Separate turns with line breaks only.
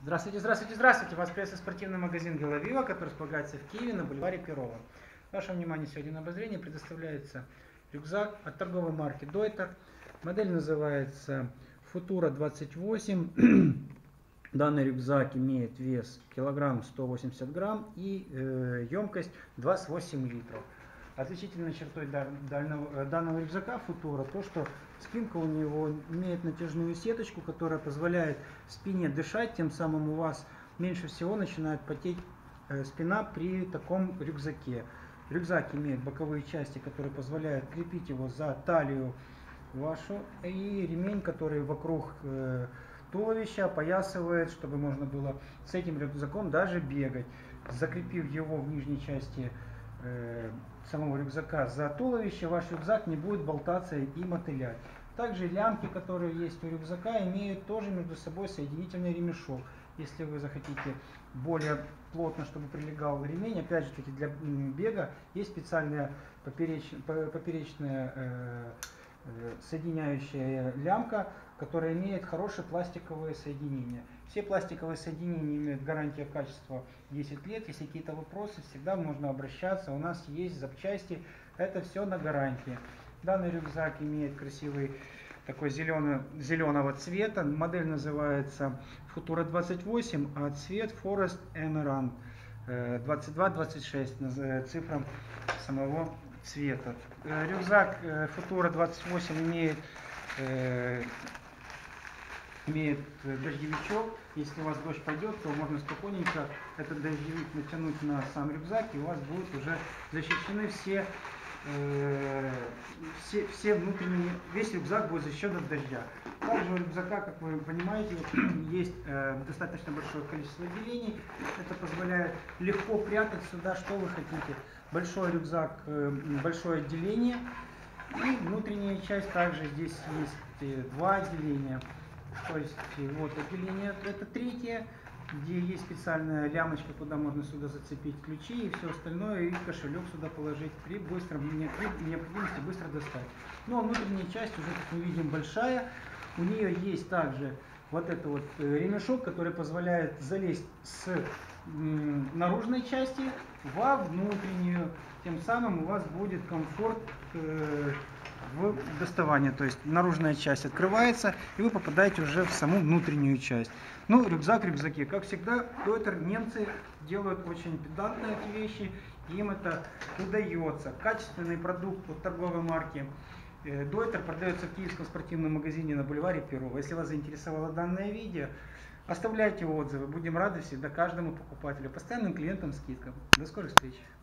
Здравствуйте, здравствуйте, здравствуйте! Вас приветствует спортивный магазин Веловива, который располагается в Киеве на бульваре Перова. Вашему вниманию сегодня на обозрение предоставляется рюкзак от торговой марки Deuter. Модель называется Futura 28. Данный рюкзак имеет вес килограмм 180 грамм и емкость 28 литров. Отличительной чертой данного рюкзака Futura то, что спинка у него имеет натяжную сеточку, которая позволяет спине дышать, тем самым у вас меньше всего начинает потеть спина при таком рюкзаке. Рюкзак имеет боковые части, которые позволяют крепить его за талию вашу, и ремень, который вокруг туловища опоясывает, чтобы можно было с этим рюкзаком даже бегать. Закрепив его в нижней части самого рюкзака за туловище, ваш рюкзак не будет болтаться и мотылять. Также лямки, которые есть у рюкзака, имеют тоже между собой соединительный ремешок. Если вы захотите более плотно, чтобы прилегал ремень, опять же таки для бега есть специальная поперечная соединяющая лямка, которая имеет хорошее пластиковое соединение. Все пластиковые соединения имеют гарантию качества 10 лет. Если какие-то вопросы, всегда можно обращаться. У нас есть запчасти, это все на гарантии. Данный рюкзак имеет красивый такой зеленого цвета. Модель называется Futura 28, а цвет Forest Emerald 22-26 цифрам самого цвета. Рюкзак Futura 28 имеет дождевичок. Если у вас дождь пойдет, то можно спокойненько этот дождевик натянуть на сам рюкзак, и у вас будут уже защищены все внутренние, весь рюкзак будет защищен от дождя. Также у рюкзака, как вы понимаете, есть достаточно большое количество отделений. Это позволяет легко прятать сюда, что вы хотите. Большой рюкзак, большое отделение. И внутренняя часть, также здесь есть два отделения. То есть вот отделение, это третье, где есть специальная лямочка, куда можно сюда зацепить ключи и все остальное, и кошелек сюда положить при необходимости быстро достать. Ну а внутренняя часть уже, как мы видим, большая. У нее есть также вот этот вот ремешок, который позволяет залезть с наружной части во внутреннюю. Тем самым у вас будет комфорт в доставании. То есть наружная часть открывается, и вы попадаете уже в саму внутреннюю часть. Ну, рюкзак в рюкзаке. Как всегда, Deuter, немцы делают очень педантные эти вещи, им это удается. Качественный продукт от торговой марки Deuter продается в киевском спортивном магазине на бульваре Перова. Если вас заинтересовало данное видео, оставляйте отзывы. Будем рады всегда каждому покупателю, постоянным клиентам, скидкам. До скорых встреч!